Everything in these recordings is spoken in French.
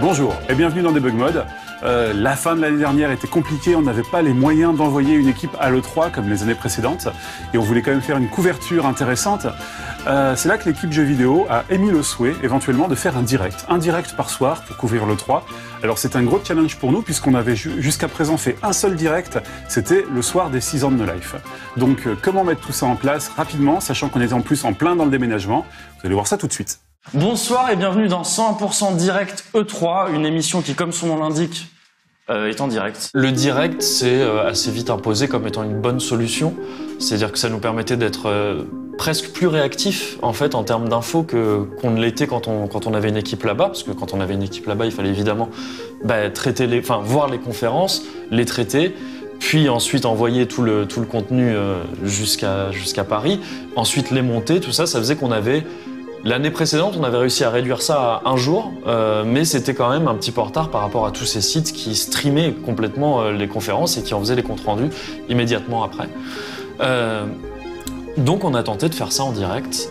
Bonjour et bienvenue dans Debug Mode. La fin de l'année dernière était compliquée, on n'avait pas les moyens d'envoyer une équipe à l'E3 comme les années précédentes et on voulait quand même faire une couverture intéressante. C'est là que l'équipe jeux vidéo a émis le souhait éventuellement de faire un direct par soir pour couvrir l'E3. Alors c'est un gros challenge pour nous puisqu'on avait jusqu'à présent fait un seul direct, c'était le soir des 6 ans de No Life. Donc comment mettre tout ça en place rapidement, sachant qu'on est en plus en plein dans le déménagement. Vous allez voir ça tout de suite. Bonsoir et bienvenue dans 100% Direct E3, une émission qui, comme son nom l'indique, est en direct. Le direct, c'est assez vite imposé comme étant une bonne solution. C'est-à-dire que ça nous permettait d'être presque plus réactifs en fait en termes d'infos qu'on ne l'était quand on avait une équipe là-bas, parce que quand on avait une équipe là-bas, il fallait évidemment voir les conférences, les traiter. Puis ensuite envoyer tout le contenu jusqu'à Paris. Ensuite les monter, tout ça, ça faisait qu'on avait... L'année précédente, on avait réussi à réduire ça à un jour, mais c'était quand même un petit peu en retard par rapport à tous ces sites qui streamaient complètement les conférences et qui en faisaient les comptes rendus immédiatement après. Donc on a tenté de faire ça en direct.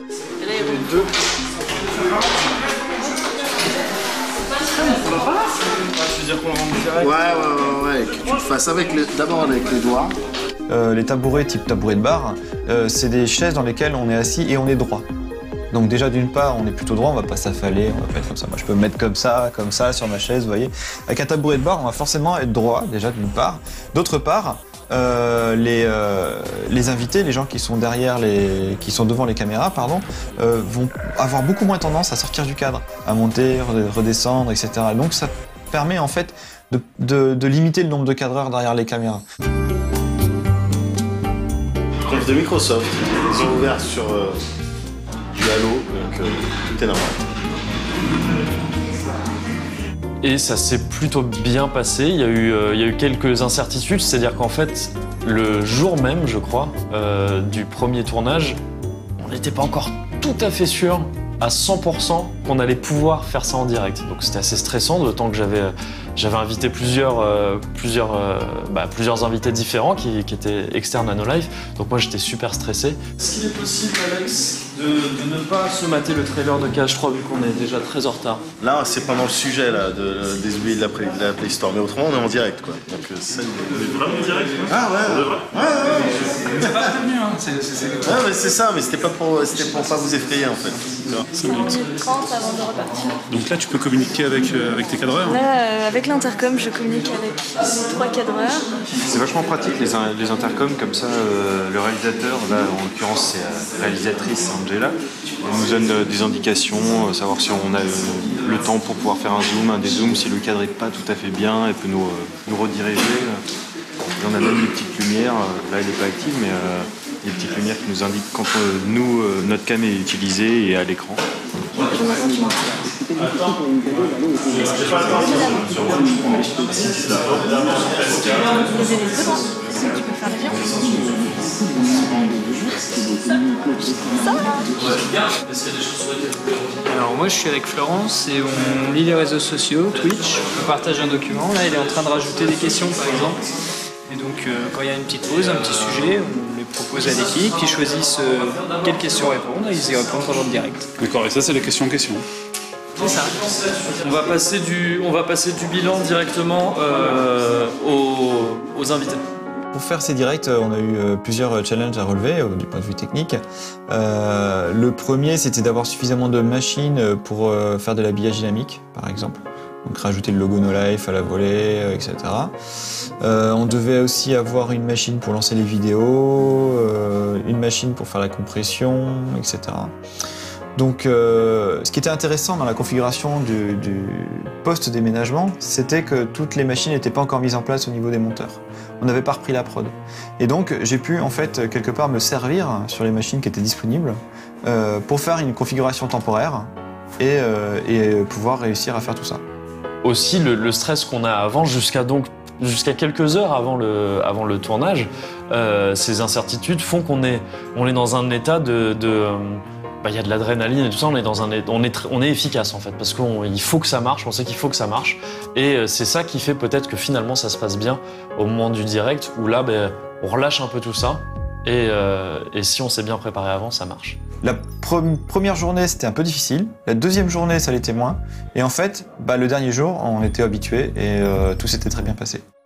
Ouais, que tu le fasses d'abord avec les doigts. Les tabourets type tabouret de bar, c'est des chaises dans lesquelles on est assis et on est droit. Donc déjà d'une part, on est plutôt droit, on va pas s'affaler, on va pas être comme ça. Moi je peux me mettre comme ça sur ma chaise, vous voyez. Avec un tabouret de bar, on va forcément être droit, déjà d'une part. D'autre part, les invités, les gens qui sont qui sont devant les caméras, vont avoir beaucoup moins tendance à sortir du cadre, à monter, redescendre, etc. Donc ça permet en fait de limiter le nombre de cadreurs derrière les caméras. Conf de Microsoft, ils ont ouvert sur du Halo, donc tout est normal. Et ça s'est plutôt bien passé, il y a eu quelques incertitudes, c'est-à-dire qu'en fait, le jour même, je crois, du premier tournage, on n'était pas encore tout à fait sûr à 100% qu'on allait pouvoir faire ça en direct. Donc c'était assez stressant, d'autant que j'avais invité plusieurs invités différents qui étaient externes à No Life. Donc moi j'étais super stressé. Est-ce qu'il est possible, Alex, de ne pas se mater le trailer de KH3 vu qu'on est déjà très en retard? Là, c'est pendant le sujet là, des oubliés de la Play Store, mais autrement on est en direct quoi. Donc c'est vraiment direct. Ah ouais. C'est pas prévenu, hein. Ouais, mais c'est ça, mais c'était pour pas vous effrayer en fait. 5 minutes 30 avant de repartir. Donc là tu peux communiquer avec tes cadreurs. Là, avec l'intercom, je communique avec 3 cadreurs. C'est vachement pratique les intercoms, comme ça le réalisateur, là en l'occurrence c'est la réalisatrice Angela, elle nous donne des indications, savoir si on a le temps pour pouvoir faire un dézoom, si le cadre n'est pas tout à fait bien, elle peut nous rediriger. Et on a même des petites lumières, là elle n'est pas active, mais des petites lumières qui nous indiquent quand notre cam est utilisée et à l'écran. Alors moi je suis avec Florence et on lit les réseaux sociaux, Twitch, on partage un document, là elle est en train de rajouter des questions par exemple. Et donc quand il y a une petite pause, un petit sujet, on les propose à l'équipe, ils choisissent quelles questions répondre et ils y répondent pendant le direct. D'accord, et ça c'est les questions. C'est ça. On va passer du bilan directement aux invités. Pour faire ces directs, on a eu plusieurs challenges à relever du point de vue technique. Le premier, c'était d'avoir suffisamment de machines pour faire de l'habillage dynamique, par exemple. Donc rajouter le logo No Life à la volée, etc. On devait aussi avoir une machine pour lancer les vidéos, une machine pour faire la compression, etc. Donc ce qui était intéressant dans la configuration du post-déménagement, c'était que toutes les machines n'étaient pas encore mises en place au niveau des monteurs. On n'avait pas repris la prod. Et donc j'ai pu en fait quelque part me servir sur les machines qui étaient disponibles pour faire une configuration temporaire et pouvoir réussir à faire tout ça. Aussi le stress qu'on a avant, jusqu'à quelques heures avant le tournage, ces incertitudes font qu'on est dans un état il y a de l'adrénaline et tout ça, on est efficace en fait, parce qu'il faut que ça marche, on sait qu'il faut que ça marche, et c'est ça qui fait peut-être que finalement ça se passe bien au moment du direct, où là on relâche un peu tout ça, et si on s'est bien préparé avant, ça marche. La première journée, c'était un peu difficile. La deuxième journée, ça l'était moins. Et en fait, le dernier jour, on était habitués et tout s'était très bien passé.